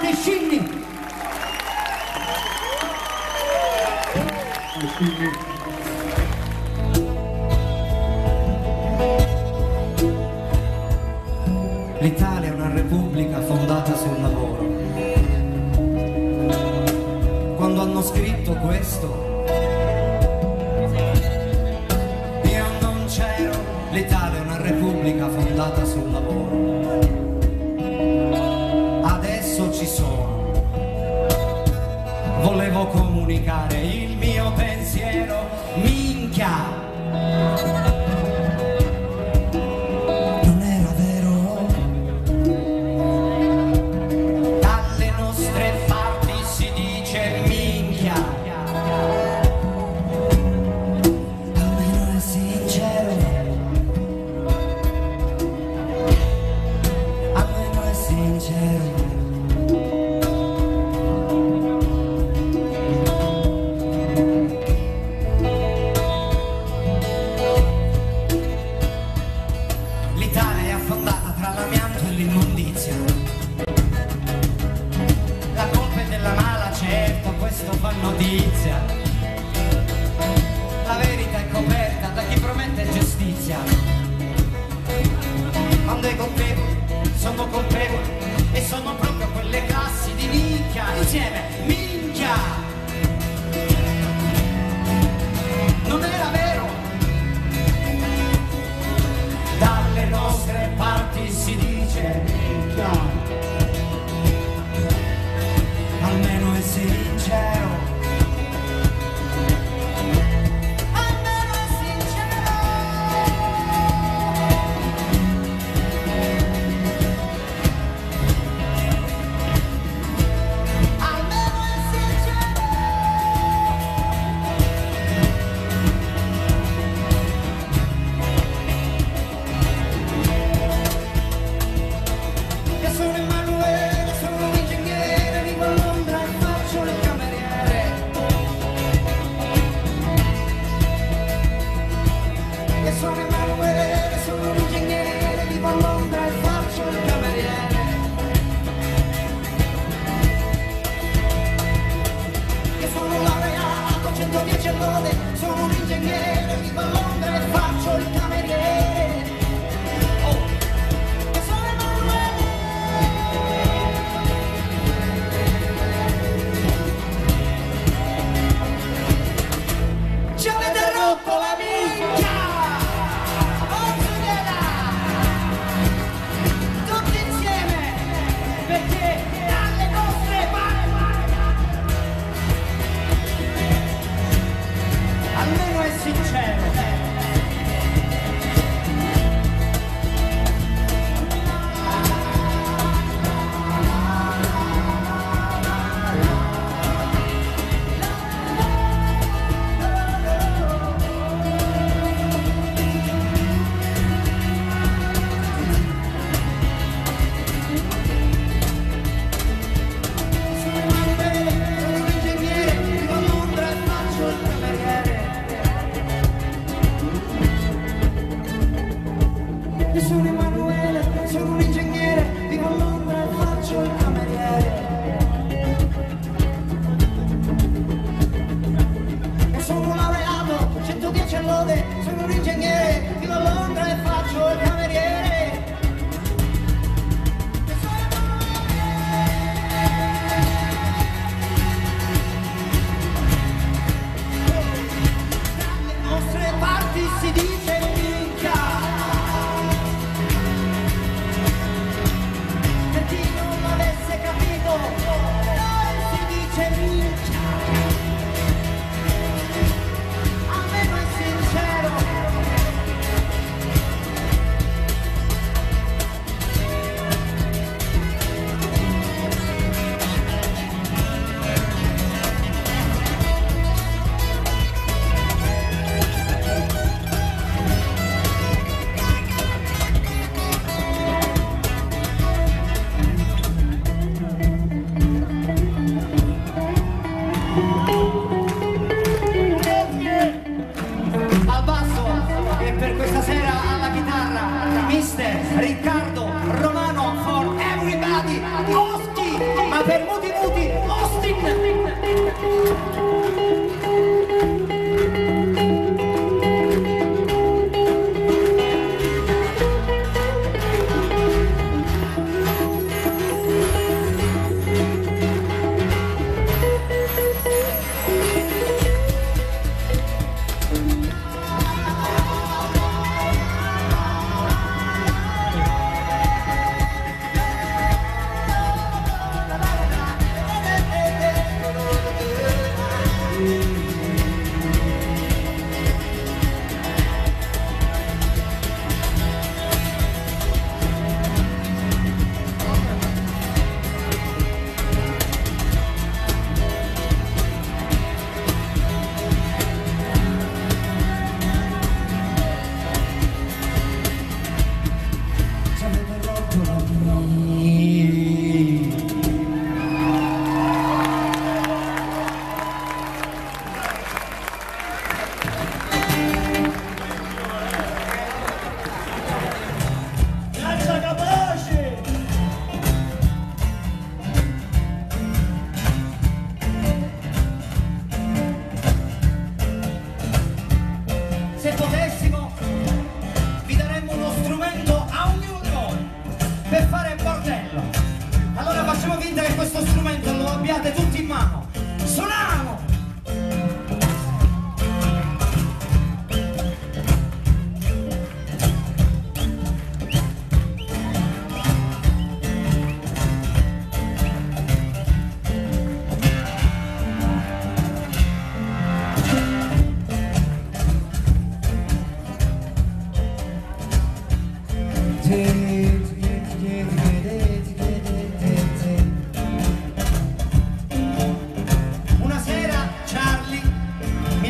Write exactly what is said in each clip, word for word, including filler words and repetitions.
grande Scinni. L'Italia è una repubblica fondata sul lavoro. Quando hanno scritto questo, io non c'ero. L'Italia è una repubblica fondata sul lavoro. Adesso ci sono. Volevo comunicare il mio pensiero. Minchia! La verità è coperta da chi promette giustizia. Quando i colpevoli sono colpevoli e sono proprio quelle classi di minchia. Insieme, minchia! Non era vero. Dalle nostre parti si dice minchia. Almeno è sincero. Sono un ingegnere, vivo a Londra e faccio il cameriere. Oh, io sono Emanuele. Ci avete rotto la minchia! Orzugliela! Tutti insieme, perché dalle nostre parti almeno è sincero. Io sono Emanuele, sono un ingegnere, vivo a Londra e faccio il cameriere. Io sono laureato, centodieci lode, sono un ingegnere, vivo a Londra e faccio il cameriere. Io sono Emanuele. Dalle nostre parti si dice minchia.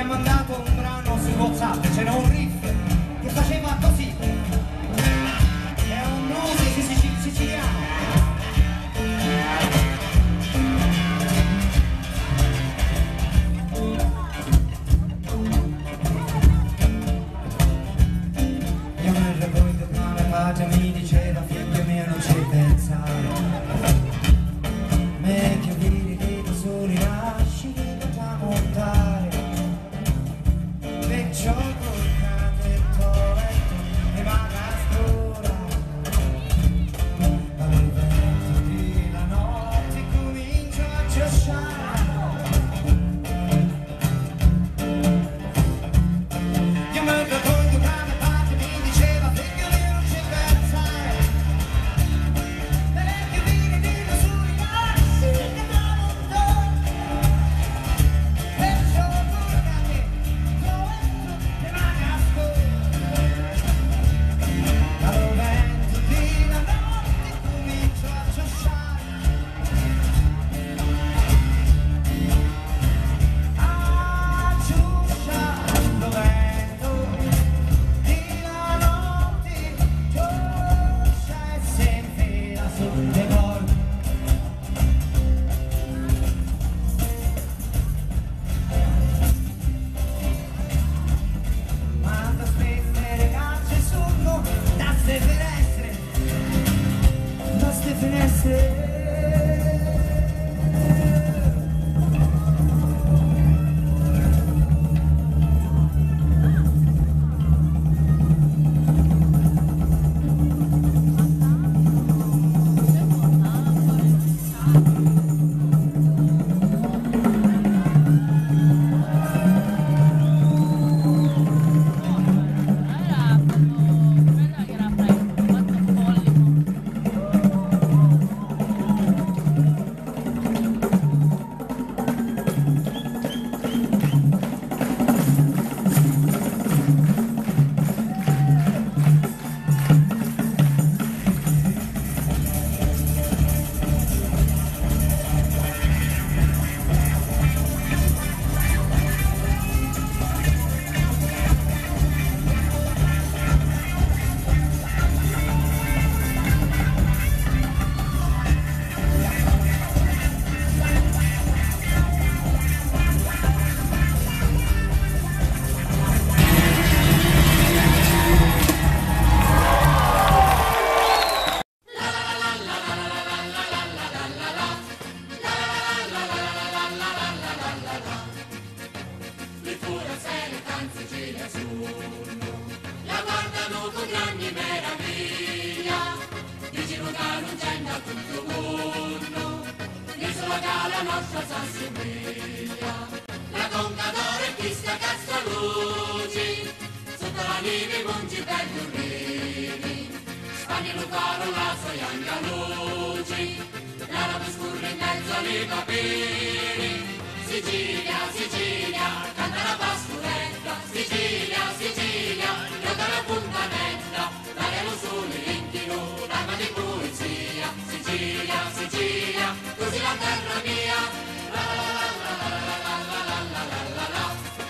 mandato un brano su WhatsApp, c'era un riff che faceva così. È un blues sic- siciliano. Io mi ricordo che la pace mi diceva figlio mio non ci pensare, me che vivi di soli lasci da montare, perciò col catetto e vado a scuola, alle venti di la notte comincio a giosciare. Io mi ricordo che la pace mi diceva figlio mio non ci pensare, me che vivi di soli lasci da montare, perciò col catetto e vado a scuola, alle venti di la notte comincio a giosciare. A giosciare, lo vento di la notte gioscia e si infila sulle porte. Quando spesso le ragazze sono da ste finestre, da ste finestre. Le forasele tanze ce ne sono, la guardano con grande meraviglia, dicono che non c'è da tutto mondo, l'isola che la nostra s'assomiglia, la conca d'oro e questa Castraluci, sotto la neve monti per dormire, Spagna lo caro la sua ianca luci, l'arabo scorre in mezzo alle papiri. Sicilia, Sicilia, canta la pastorella, Sicilia, Sicilia, gioca la puntanella, l'aria lo sole inchino, l'arma di poesia, Sicilia, Sicilia, così la terra mia, la la la la la la la la la la la la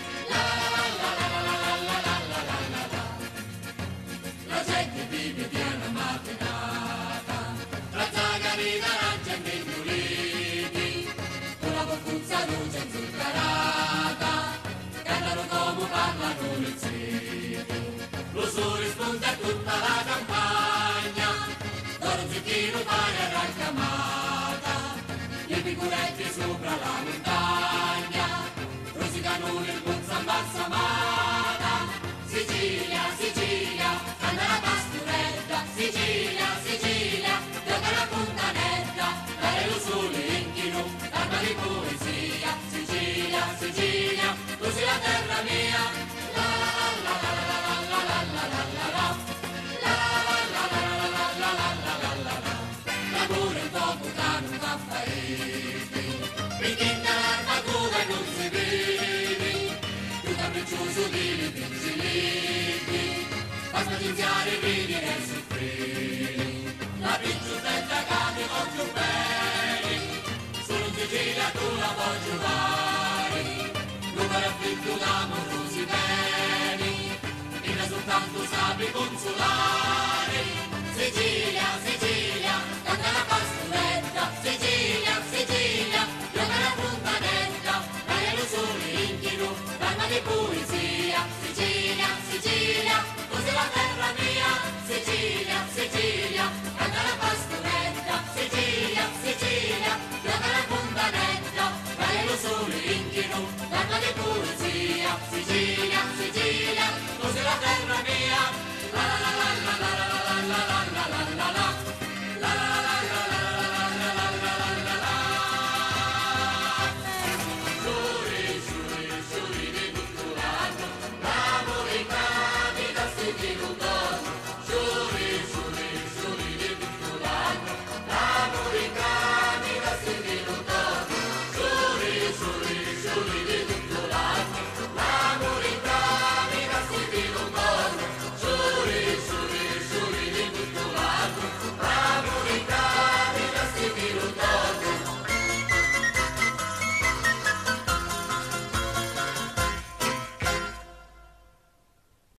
la gente vive di una mattinata, tra zagari d'arancia e mignolini, con la boccuzza luce zuccherata, cantano come parlano le ziti, lo sole spunta tutta la campagna, d'oro zucchino pare racamata, gli picuretti sopra la montagna, rosicano nel buon San Balsamata, Sicilia, Sicilia, canta la pastorella, Sicilia, Sicilia, gioca la puntanella, dare lo sole inchino, l'arma di poesia, Sicilia, Sicilia, così la terra mia, la la la la la la la la la la la, la la la la la la la la la la la, l'amore è un poco che non fa farete, ritinta l'armatura e non si vede, più capriccioso di vigiliti, basta iniziare a vedere e soffrire, la principessa cade con più belli, solo in Sicilia tu la puoi giocare, non per affitto da sabri consolari. Sicilia, Sicilia, canta la pastoretto, Sicilia, Sicilia, gioca la puntanetta, vai allo sole in chilo, calma di pure.